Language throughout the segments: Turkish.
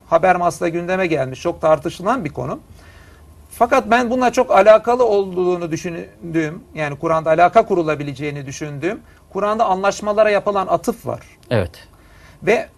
Habermas'ta gündeme gelmiş, çok tartışılan bir konu. Fakat ben bununla çok alakalı olduğunu düşündüğüm, yani Kur'an'da alaka kurulabileceğini düşündüğüm, Kur'an'da anlaşmalara yapılan atıf var. Evet. Ve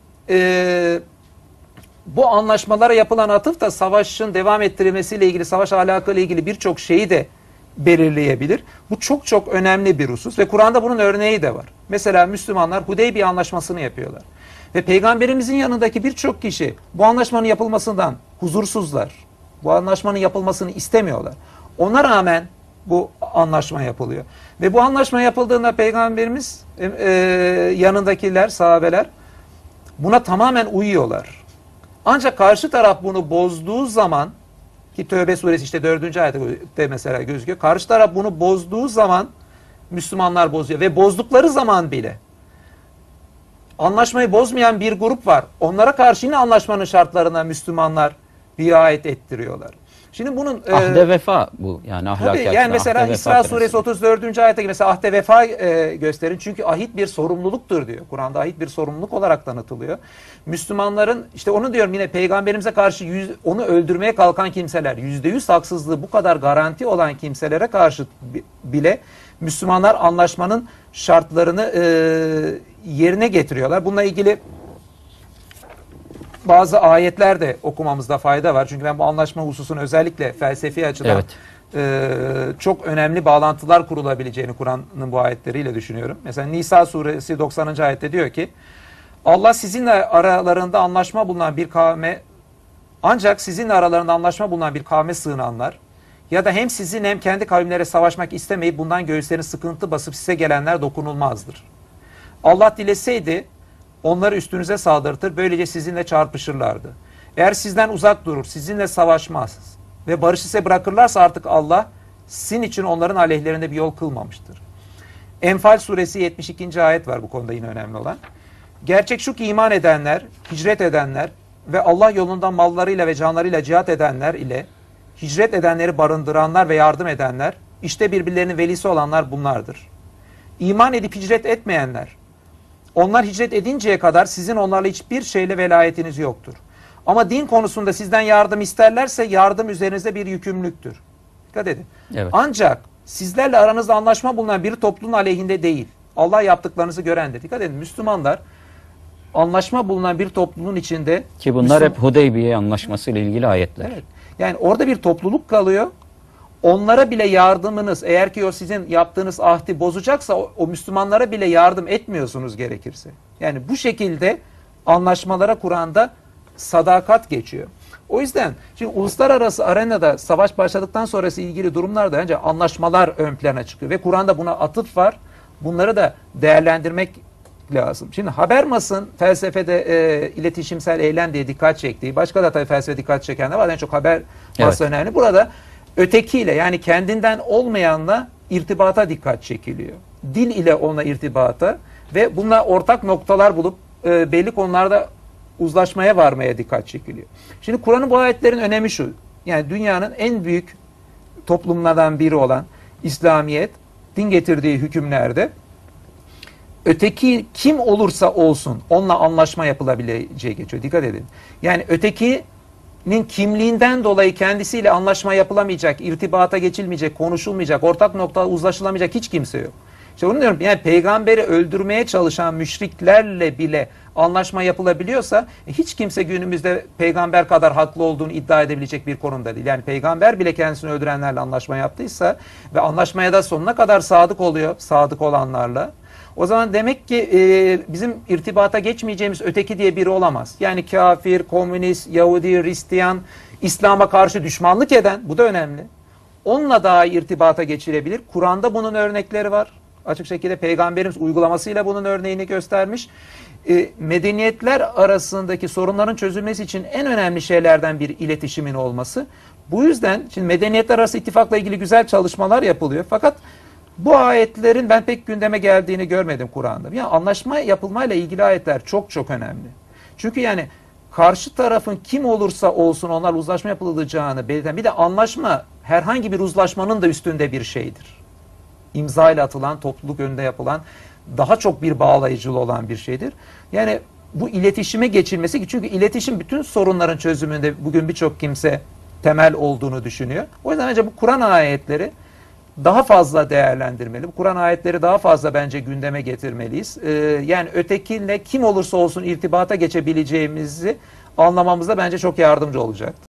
bu anlaşmalara yapılan atıf da savaşın devam ettirilmesiyle ilgili, savaş ahlakıyla ilgili birçok şeyi de belirleyebilir. Bu çok çok önemli bir husus ve Kur'an'da bunun örneği de var. Mesela Müslümanlar Hudeybiye anlaşmasını yapıyorlar. Ve Peygamberimizin yanındaki birçok kişi bu anlaşmanın yapılmasından huzursuzlar. Bu anlaşmanın yapılmasını istemiyorlar. Ona rağmen bu anlaşma yapılıyor. Ve bu anlaşma yapıldığında Peygamberimiz yanındakiler, sahabeler buna tamamen uyuyorlar. Ancak karşı taraf bunu bozduğu zaman, ki Tövbe suresi işte 4. ayette mesela gözüküyor. Karşı taraf bunu bozduğu zaman Müslümanlar bozuyor. Ve bozdukları zaman bile anlaşmayı bozmayan bir grup var. Onlara karşı yine anlaşmanın şartlarına Müslümanlar riayet ettiriyorlar. Şimdi bunun ahde vefa bu, yani ahlaki tabii, yani mesela İsra suresi 34. ayette mesela ahde vefa gösterin. Çünkü ahit bir sorumluluktur diyor. Kur'an'da ahit bir sorumluluk olarak tanıtılıyor. Müslümanların, işte onu diyorum, yine peygamberimize karşı onu öldürmeye kalkan kimseler, %100 haksızlığı bu kadar garanti olan kimselere karşı bile Müslümanlar anlaşmanın şartlarını yerine getiriyorlar. Bununla ilgili bazı ayetler de okumamızda fayda var. Çünkü ben bu anlaşma hususunu özellikle felsefi açıdan çok önemli bağlantılar kurulabileceğini Kur'an'ın bu ayetleriyle düşünüyorum. Mesela Nisa suresi 90. ayette diyor ki, Allah sizinle aralarında anlaşma bulunan bir kavme, ancak sizinle aralarında anlaşma bulunan bir kavme sığınanlar ya da hem sizin hem kendi kavimlere savaşmak istemeyip bundan göğüslerini sıkıntı basıp size gelenler dokunulmazdır. Allah dileseydi onları üstünüze saldırtır, böylece sizinle çarpışırlardı. Eğer sizden uzak durur, sizinle savaşmaz ve barışı size bırakırlarsa artık Allah sizin için onların aleyhlerinde bir yol kılmamıştır. Enfal suresi 72. ayet var bu konuda yine önemli olan. Gerçek şu ki iman edenler, hicret edenler ve Allah yolunda mallarıyla ve canlarıyla cihat edenler ile hicret edenleri barındıranlar ve yardım edenler, işte birbirlerinin velisi olanlar bunlardır. İman edip hicret etmeyenler, onlar hicret edinceye kadar sizin onlarla hiçbir şeyle velayetiniz yoktur. Ama din konusunda sizden yardım isterlerse yardım üzerinizde bir yükümlülüktür. Dikkat edin. Evet. Ancak sizlerle aranızda anlaşma bulunan bir topluluğun aleyhinde değil. Allah yaptıklarınızı görendir. Dikkat edin, Müslümanlar anlaşma bulunan bir topluluğun içinde, ki bunlar hep Hudeybiye anlaşması ile ilgili ayetler. Evet. Yani orada bir topluluk kalıyor. Onlara bile yardımınız, eğer ki o sizin yaptığınız ahdi bozacaksa o Müslümanlara bile yardım etmiyorsunuz gerekirse. Yani bu şekilde anlaşmalara Kur'an'da sadakat geçiyor. O yüzden şimdi uluslararası arenada savaş başladıktan sonrası ilgili durumlarda önce anlaşmalar ön plana çıkıyor ve Kur'an'da buna atıf var. Bunları da değerlendirmek lazım. Şimdi Habermas'ın felsefede iletişimsel eylem diye dikkat çektiği, başka da tabii felsefe dikkat çekenler var. En çok Habermas önemli. Burada ötekiyle, yani kendinden olmayanla irtibata dikkat çekiliyor. Dil ile ona irtibata ve bununla ortak noktalar bulup belli konularda uzlaşmaya varmaya dikkat çekiliyor. Şimdi Kur'an'ın bu ayetlerin önemi şu. Yani dünyanın en büyük toplumlardan biri olan İslamiyet, din getirdiği hükümlerde öteki kim olursa olsun onunla anlaşma yapılabileceği geçiyor. Dikkat edin. Yani ötekinin kimliğinden dolayı kendisiyle anlaşma yapılamayacak, irtibata geçilmeyecek, konuşulmayacak, ortak noktada uzlaşılamayacak hiç kimse yok. İşte onu diyorum, yani peygamberi öldürmeye çalışan müşriklerle bile anlaşma yapılabiliyorsa hiç kimse günümüzde peygamber kadar haklı olduğunu iddia edebilecek bir konumda değil. Yani peygamber bile kendisini öldürenlerle anlaşma yaptıysa ve anlaşmaya da sonuna kadar sadık oluyor, sadık olanlarla. O zaman demek ki bizim irtibata geçmeyeceğimiz öteki diye biri olamaz. Yani kafir, komünist, Yahudi, Hristiyan, İslam'a karşı düşmanlık eden, bu da önemli. Onunla daha irtibata geçilebilir. Kur'an'da bunun örnekleri var. Açık şekilde Peygamberimiz uygulamasıyla bunun örneğini göstermiş. Medeniyetler arasındaki sorunların çözülmesi için en önemli şeylerden bir iletişimin olması. Bu yüzden şimdi medeniyetler arası ittifakla ilgili güzel çalışmalar yapılıyor. Fakat bu ayetlerin ben pek gündeme geldiğini görmedim Kur'an'da. Yani anlaşma yapılmayla ilgili ayetler çok çok önemli. Çünkü yani karşı tarafın kim olursa olsun onlarla uzlaşma yapılacağını belirten, bir de anlaşma herhangi bir uzlaşmanın da üstünde bir şeydir. İmza ile atılan, topluluk önünde yapılan, daha çok bir bağlayıcılığı olan bir şeydir. Yani bu iletişime geçilmesi, çünkü iletişim bütün sorunların çözümünde bugün birçok kimse temel olduğunu düşünüyor. O yüzden bence bu Kur'an ayetleri daha fazla değerlendirmeli. Bu Kur'an ayetleri daha fazla bence gündeme getirmeliyiz. Yani ötekiyle kim olursa olsun irtibata geçebileceğimizi anlamamızda bence çok yardımcı olacak.